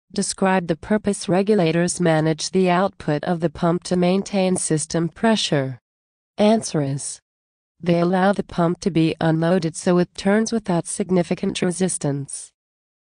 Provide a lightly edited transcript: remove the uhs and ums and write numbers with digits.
Describe the purpose. Regulators manage the output of the pump to maintain system pressure. Answer is: they allow the pump to be unloaded so it turns without significant resistance.